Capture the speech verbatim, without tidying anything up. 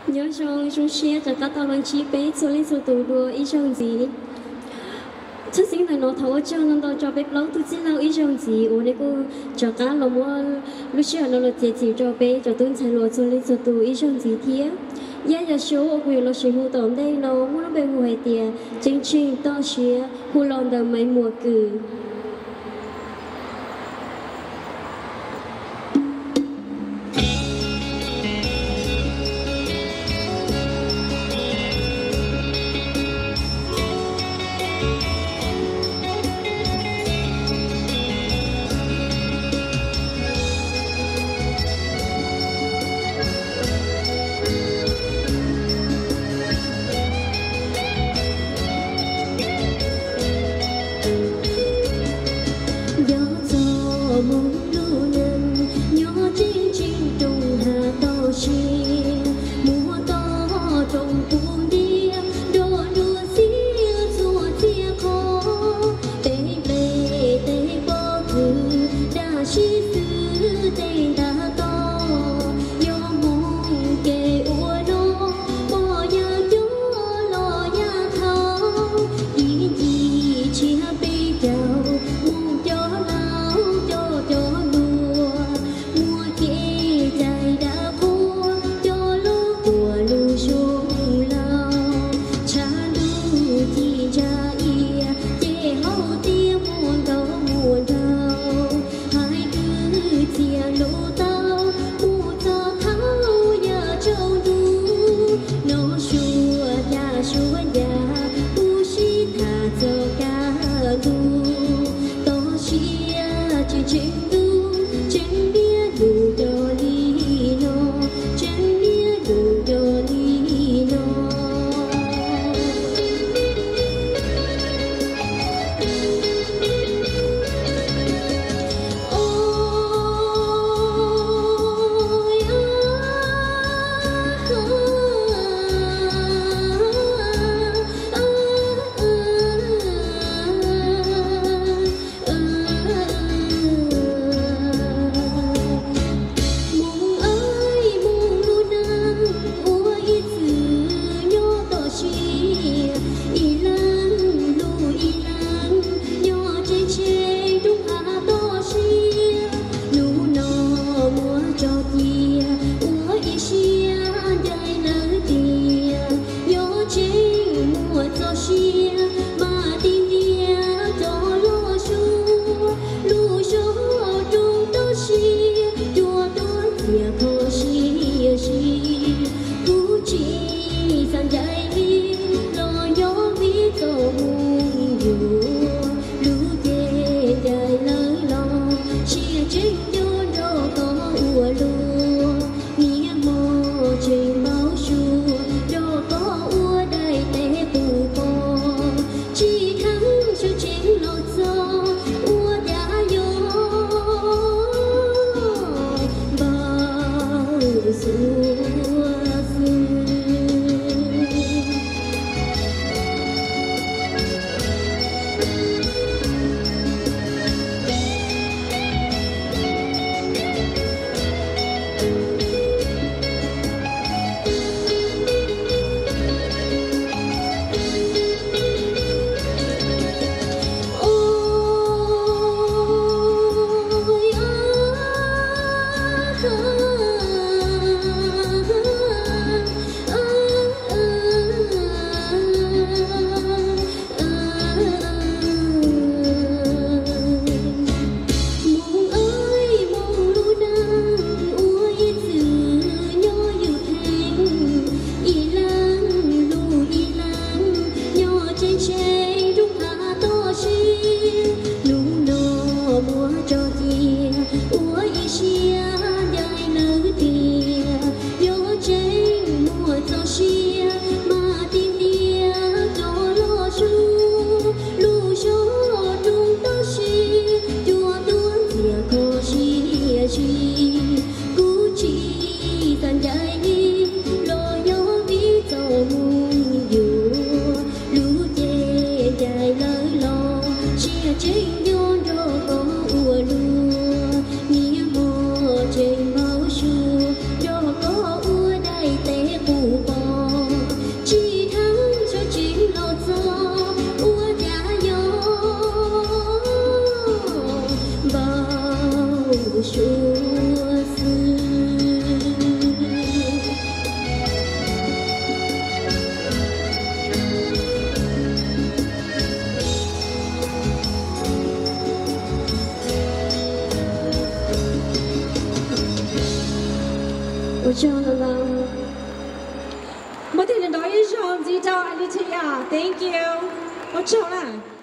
nhớ trong chúng chia cho ta tao lần chi bé số lên số tù đùa ý trong gì chắc sinh là nó thấu cho nên tao cho bé lâu tôi chỉ lâu ý trong gì ủa này cô cho cá lo mua lúc trước nó là chỉ chỉ cho bé cho tôi chạy lúa số lên số tù ý trong gì thế giá giờ số ở quyền lo sử hữu tổng đây nó muốn nó bên ngoài tiền chính trình to xía hù lon đời mấy mùa cử 丝。我叫了啦。 我哋人代一上指導阿李翠雅 ，thank you，我錯啦。